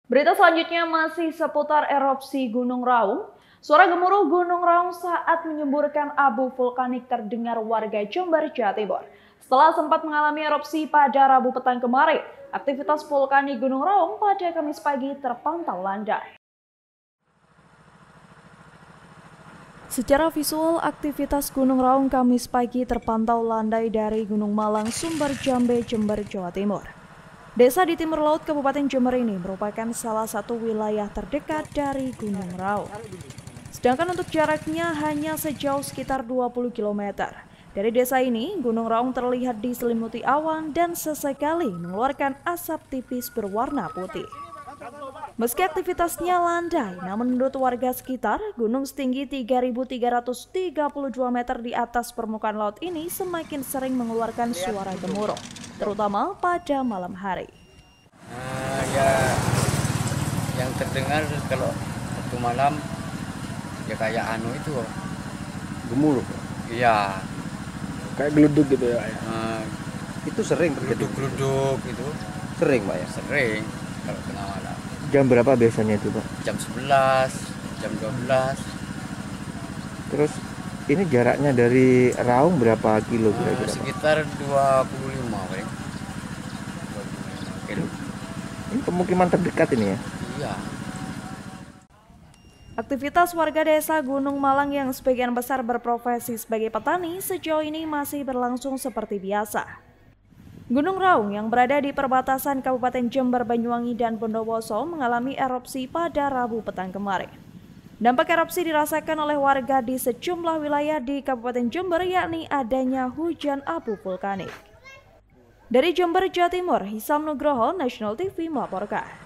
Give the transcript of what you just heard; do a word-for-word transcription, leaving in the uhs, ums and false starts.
Berita selanjutnya masih seputar erupsi Gunung Raung. Suara gemuruh Gunung Raung saat menyemburkan abu vulkanik terdengar warga Jember, Jawa Timur. Setelah sempat mengalami erupsi pada Rabu petang kemarin, aktivitas vulkanik Gunung Raung pada Kamis pagi terpantau landai. Secara visual, aktivitas Gunung Raung Kamis pagi terpantau landai dari Gunung Malang, Sumber Jambe, Jember, Jawa Timur. Desa di timur laut Kabupaten Jember ini merupakan salah satu wilayah terdekat dari Gunung Raung. Sedangkan untuk jaraknya hanya sejauh sekitar dua puluh kilometer. Dari desa ini, Gunung Raung terlihat diselimuti awan dan sesekali mengeluarkan asap tipis berwarna putih. Meski aktivitasnya landai, namun menurut warga sekitar, gunung setinggi tiga ribu tiga ratus tiga puluh dua meter di atas permukaan laut ini semakin sering mengeluarkan suara gemuruh, terutama pada malam hari. Nah, ya, yang terdengar kalau waktu malam ya kayak anu itu, gemuruh. iya. Kayak geluduk gitu ya. Nah, itu sering terjadi. geluduk-geluduk itu Sering Pak ya. sering kalau tengah malam. Jam berapa biasanya itu Pak? Jam sebelas, jam dua belas. Terus ini jaraknya dari Raung berapa kilo Nah, kira-kira? Pak? sekitar dua puluh lima, Pak. dua puluh lima kilo. Ini pemukiman terdekat ini ya? Iya. Aktivitas warga desa Gunung Malang yang sebagian besar berprofesi sebagai petani sejauh ini masih berlangsung seperti biasa. Gunung Raung yang berada di perbatasan Kabupaten Jember, Banyuwangi, dan Bondowoso mengalami erupsi pada Rabu petang kemarin. Dampak erupsi dirasakan oleh warga di sejumlah wilayah di Kabupaten Jember, yakni adanya hujan abu vulkanik. Dari Jember, Jawa Timur, Hisam Nugroho, National T V melaporkan.